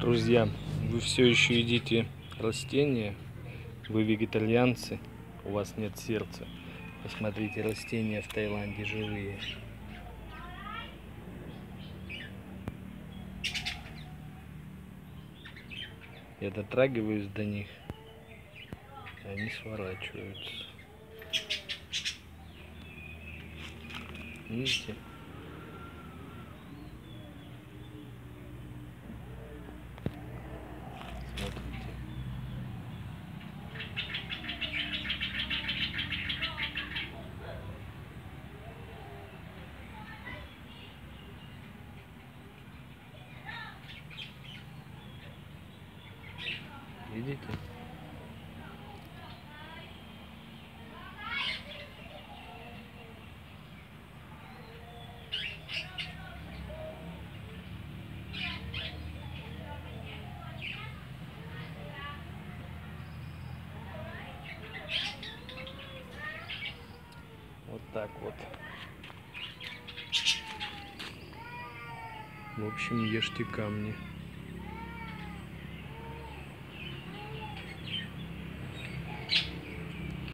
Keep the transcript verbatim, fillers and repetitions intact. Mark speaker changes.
Speaker 1: Друзья, вы все еще едите растения, вы вегетарианцы, у вас нет сердца. Посмотрите, растения в Таиланде живые. Я дотрагиваюсь до них, и они сворачиваются. Видите? Смотрите. Видите? Вот так вот. В общем, ешьте камни.